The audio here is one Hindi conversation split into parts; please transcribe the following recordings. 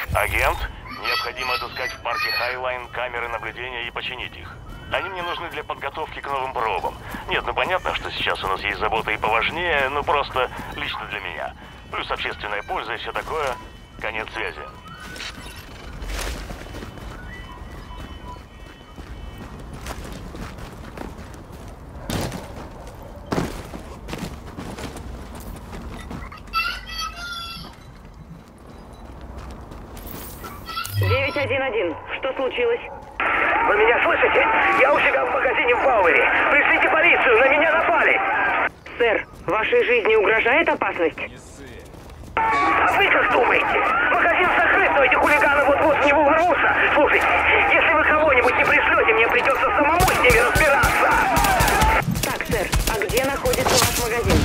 Агент, необходимо отыскать в парке Хайлайн камеры наблюдения и починить их. Они мне нужны для подготовки к новым пробам. Нет, ну понятно, что сейчас у нас есть заботы и поважнее, ну просто лично для меня. Плюс общественная польза и все такое. Конец связи. Что случилось? Вы меня слышите? Я у себя в магазине в Бауэре. Пришлите полицию, на меня напали. Сэр, вашей жизни угрожает опасность? А вы как думаете? Магазин закрыт, но эти хулиганы вот-вот в него ворвутся. Слушайте, если вы кого-нибудь не пришлете, мне придется самому с ними разбираться. Так, сэр, а где находится ваш магазин?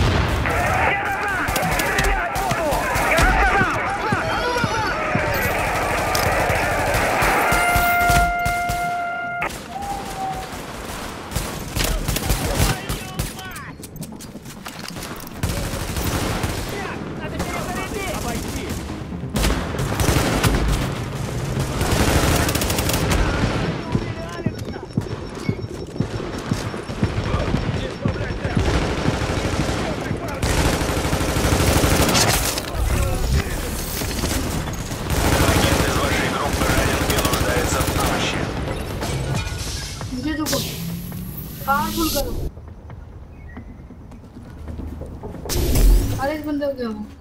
अरे इस बंदे को क्या हुआ?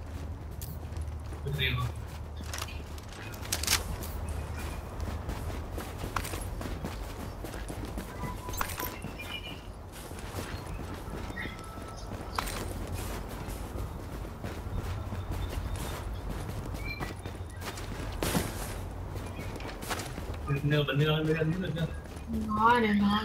बंदे वाले मेरे अंदर लग गया। ना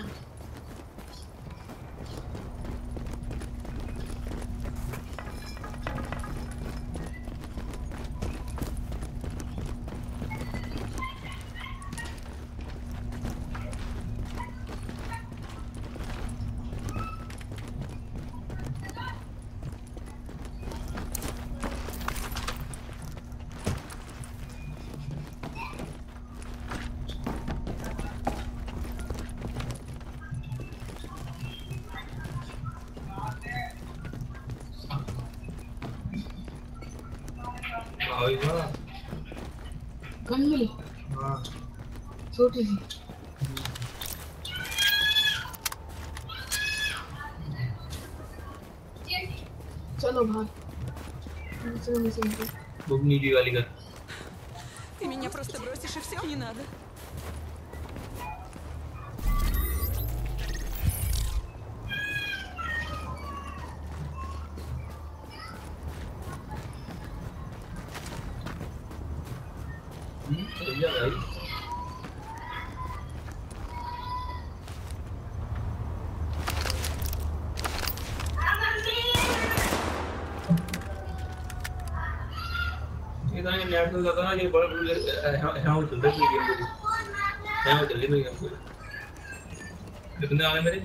गन मिली? हाँ छोटी सी। चलो भाग। नीली वाली गन। Ты меня просто бросишь и все, не надо. नेट तो ज्यादा ना ये बड़ा हैंग चलता है गेम को हैंग चल रही है गेम को कितने आ रहे मेरे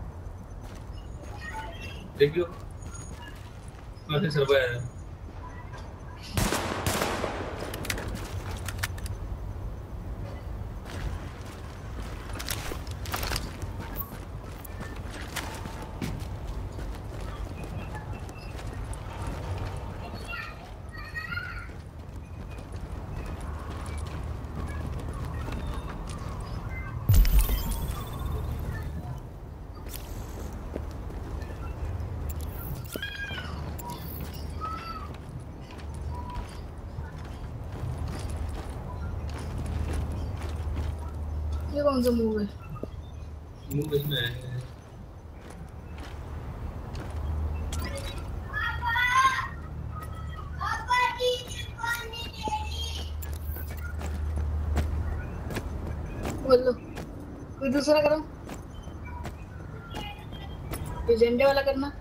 देखियो काफी सर्वर है ये कौन सा मूव है? मूव इसमें है बोलो कोई दूसरा करो ये झंडे वाला करना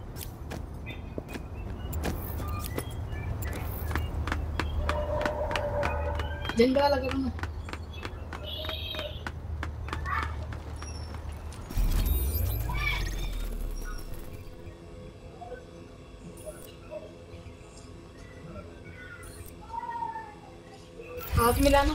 झंडे वाला करना हाथ मिलाना।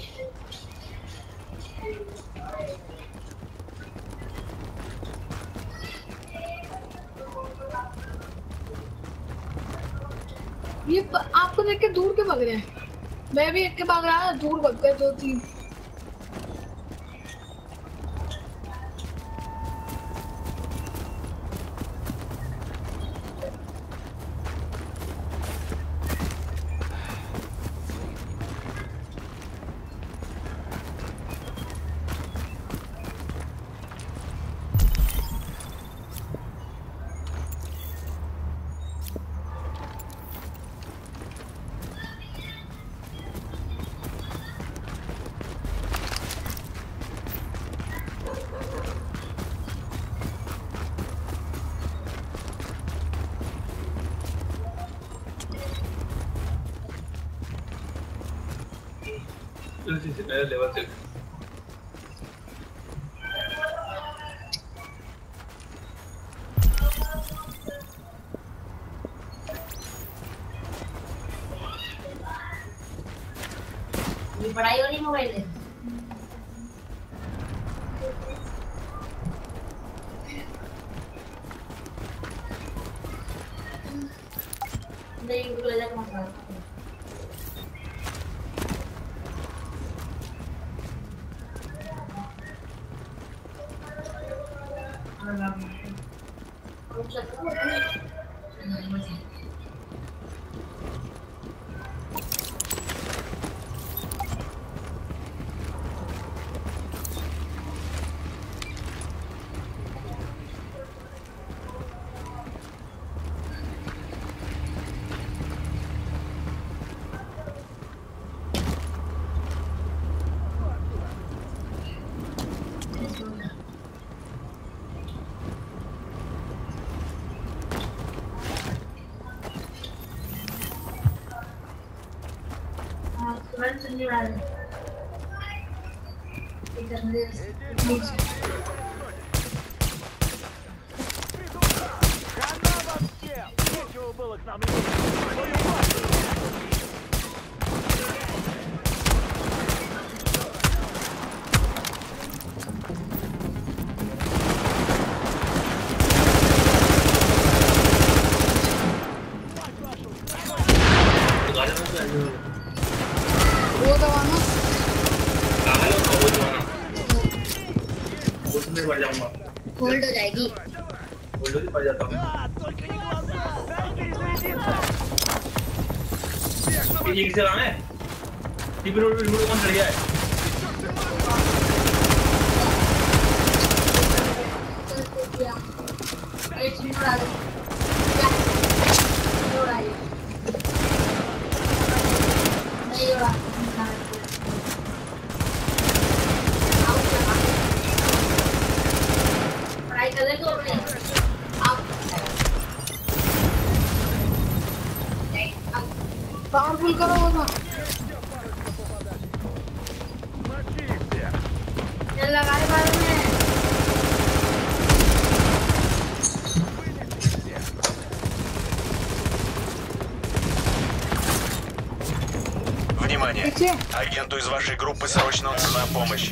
ये आपको देख के दूर के भाग रहे हैं। मैं भी एक के भाग रहा है, दूर भाग गए 2-3। लेवल से पढ़ाई वाली मोबाइल है। नहीं ले जाकर मत सुनने वाले Нечего было к нам वो दबाना। पड़ जाऊंगा, होल्ड हो जाएगी। होल्ड ही पड़ जाता हूँ। ये किसे लाना है? टीपी रोड कौन चढ़ गया है? पावरफुल करो वो ना। चल लगा दे बाल में। Внимание! Агенту из вашей группы срочно нужна помощь.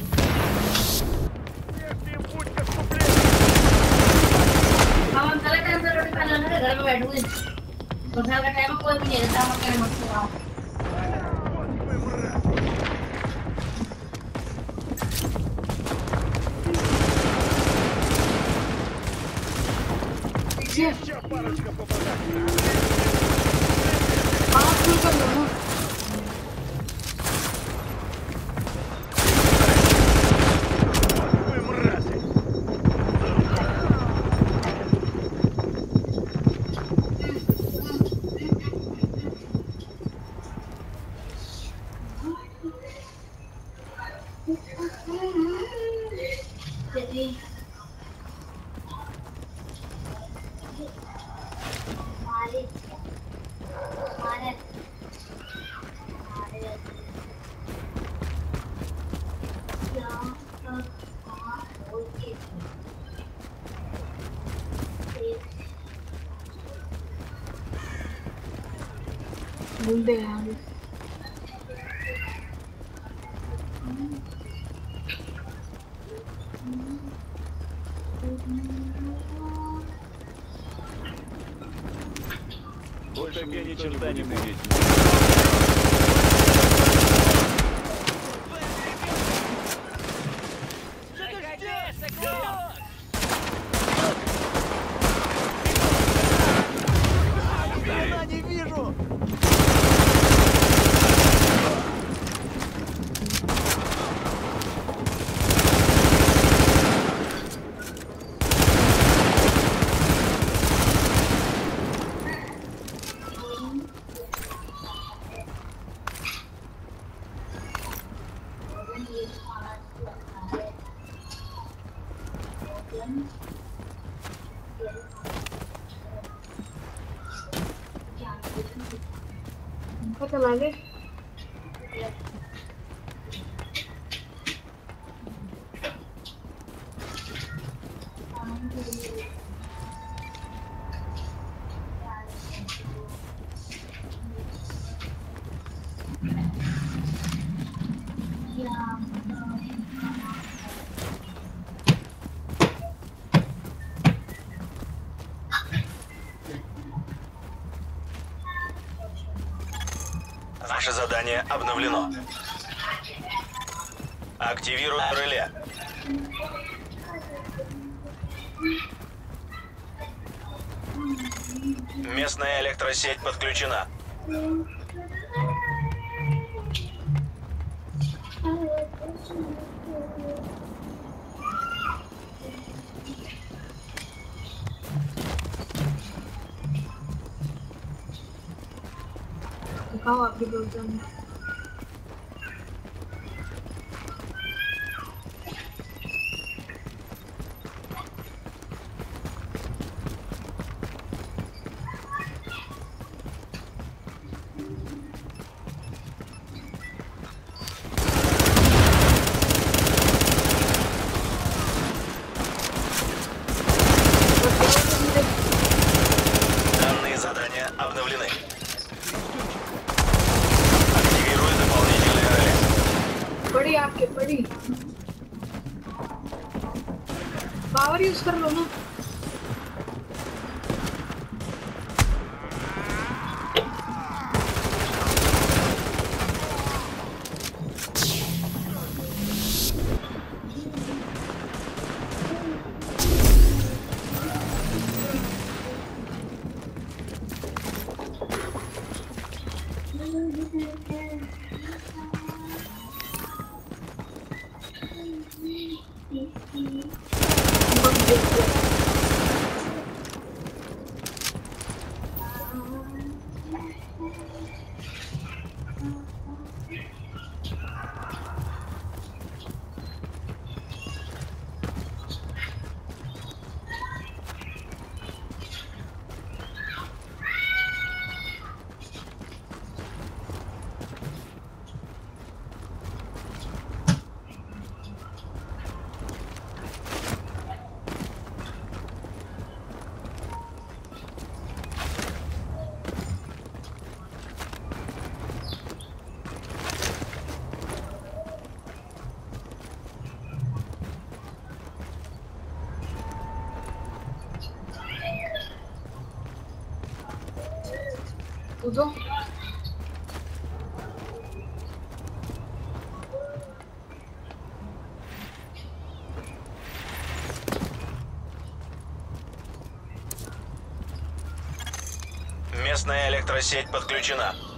हम चले टाइम से रोटी खाने लगे, घर में बैठूंगी। दोपहर का टाइम कोई भी नहीं रहता, हम अकेले मत खाओ। पावरफुल कर लो ना। भूल गए ГГ ни черта не будет. Не вижу! चला गए Ваше задание обновлено. Активируй реле. Местная электросеть подключена. दिखाओ आपके प्रोग्राम में Данные задания обновлены. Активируй дополнительные реле. बड़ी आपके बड़ी पावर यूज कर लो ना कूदो Местная электросеть подключена.